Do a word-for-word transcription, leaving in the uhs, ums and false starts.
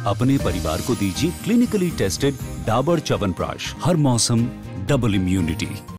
अपने परिवार को दीजिए क्लिनिकली टेस्टेड डाबर च्यवनप्राश। हर मौसम डबल इम्यूनिटी।